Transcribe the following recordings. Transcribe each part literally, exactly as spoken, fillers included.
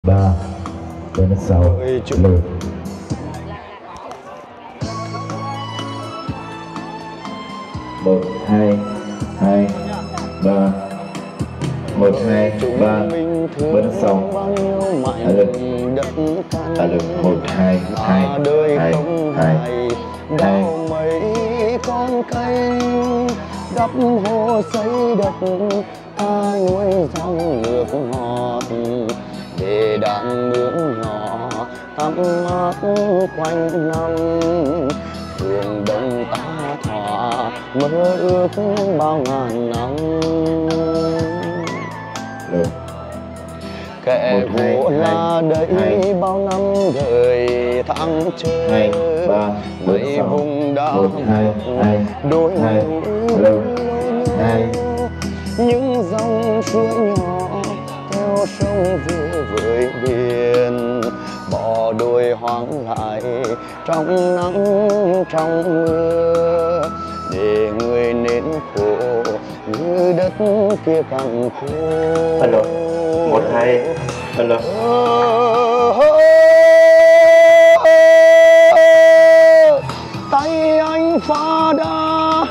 ba bên sau lượt một hai hai ba một hai ba bên sau lượt lượt một hai hai hai hai hai mấy con cây đắp hồ xây đất ta nuôi dòng nước ngọt để đàn bướm nhỏ tắm mát quanh năm phương đông ta thỏa mơ ước bao ngàn năm. được. Kẻ vô là đây bao năm đời tháng chơi hai ba mấy vùng đá một hai hai đôi hai lượt hai những dòng suối nhỏ theo sông về với biển bỏ đôi hoang lại trong nắng trong mưa để người nến khổ như đất kia cằn khô. alo một hai alo tay anh phá đá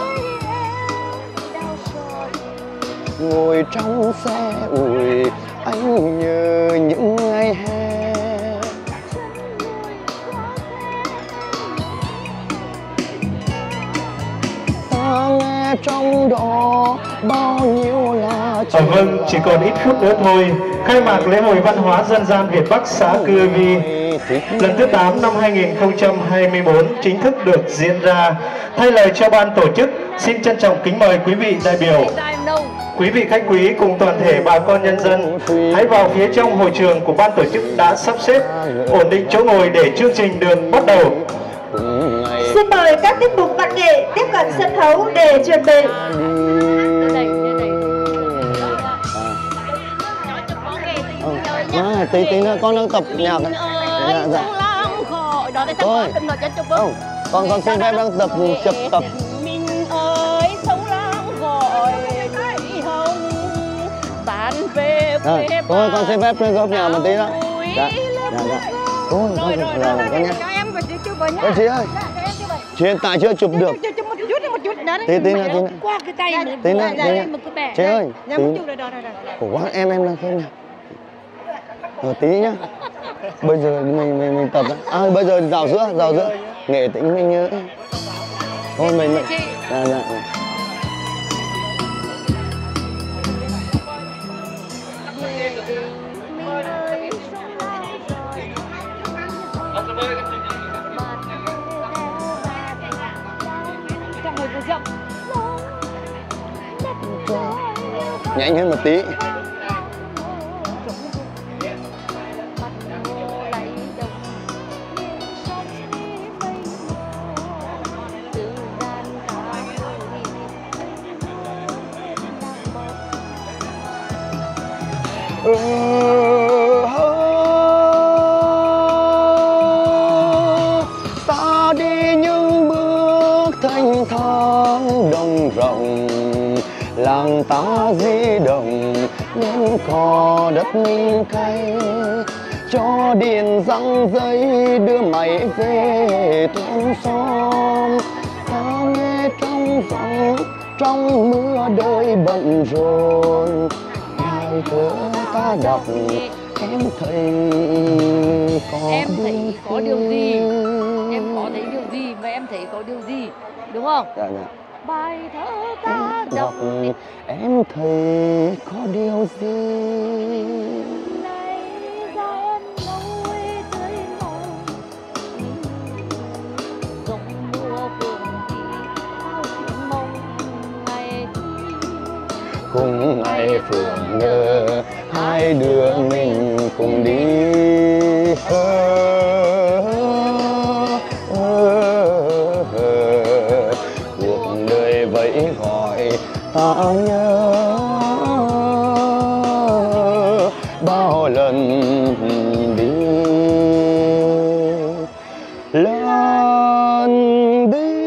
ngồi trong xe ủi anh nhớ những ngày hè ta nghe trong đó bao nhiêu là À, vâng, chỉ còn ít phút nữa thôi, khai mạc lễ hội văn hóa dân gian Việt Bắc xã Cư Vi lần thứ tám năm hai nghìn không trăm hai mươi tư chính thức được diễn ra. Thay lời cho ban tổ chức, xin trân trọng kính mời quý vị đại biểu, quý vị khách quý cùng toàn thể bà con nhân dân hãy vào phía trong hội trường của ban tổ chức đã sắp xếp, ổn định chỗ ngồi để chương trình được bắt đầu. Xin mời các tiết mục văn nghệ tiếp cận sân khấu để chuẩn bị. À, tí tí nữa con đang tập nhạc đấy. Dạ, dạ. Thôi, không, con con xin phép đang tập chập tập. Mình ơi sông lam gọi núi hồng tàn về Rồi, thôi con xin phép góp nhà một tí đó. Dạ, dạ, dạ. Thôi, con rồi, rồi, con nhé. Ơ chị ơi, chị hiện tại chưa chụp được. Tí tí nữa, tí nữa. Qua cái tay nữa. Tí nữa, tí nữa. Chị ơi, tí. Khổ quá, em em đang không nhỉ? Rồi tí nhá. Bây giờ mình mình mình tập đó. À bây giờ rào sữa, rào sữa. Nghệ tĩnh mình nhớ. Thôi mình mình. Dạ dạ. Nhanh hơn một tí. Ừ, ta đi những bước thanh thang đồng rộng làng ta di động những cỏ đất minh cay cho điện răng dây đưa mày về thôn xóm ta nghe trong giọng trong mưa đời bận rộn thơ ta đọc em thấy có em thấy có điều gì, em có thấy điều gì và em thấy có điều gì, đúng không? Dạ dạ. Bài thơ ta đọc em thấy có điều gì này ra em nỗi tươi mong dòng mùa phượng thì ao mong ngày cùng ngày phượng nhớ hai đứa mình cùng đi hơ, hơ, hơ. Cuộc đời vẫy gọi ta nhớ bao lần đi lần đi.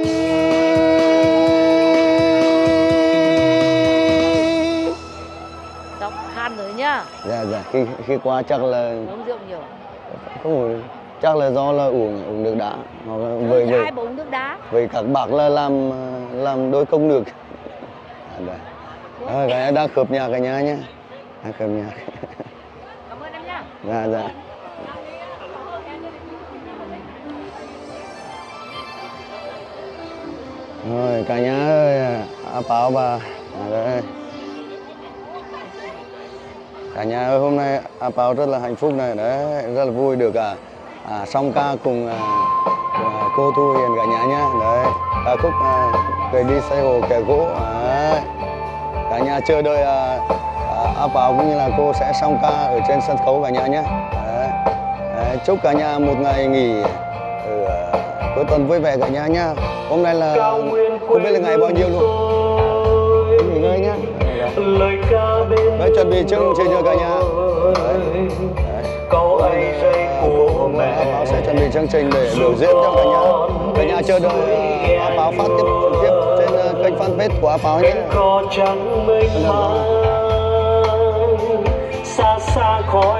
Đọc khan rồi nhá. Dạ dạ. khi khi qua chắc là uống rượu nhiều. không uống, chắc là do là uống uống nước đá hoặc là Ừ, với với ai uống nước đá. với các bác là làm làm đôi công nước. À, cái đang khớp nhà cả nhà nhé, đang khớp nhà. Cảm ơn em nhá. Dạ dạ. Rồi cả nhà ơi, à, báo bà à, đây. Cả nhà ơi, hôm nay A Páo rất là hạnh phúc này, đấy, rất là vui được à, à song ca cùng, à, cùng à, cô Thu Hiền cả nhà nhá, đấy, ca khúc à, Người đi xây hồ kẻ gỗ, đấy. Cả nhà chờ đợi à, à, A Páo cũng như là cô sẽ song ca ở trên sân khấu cả nhà nhé. Đấy. Đấy, chúc cả nhà một ngày nghỉ ở cuối tuần vui vẻ cả nhà nhá. Hôm nay là không biết là ngày bao nhiêu luôn. Nghỉ ngơi nhá. Đấy, chuẩn bị chương trình cho cả nhà. Đấy. Đấy. Câu ấy dây của mẹ. A Páo sẽ chuẩn bị chương trình để biểu diễn cho cả nhà. Cả nhà chờ đợi A Páo phát tiếp tiếp trên kênh fanpage của A Páo nhé. Xa xa khói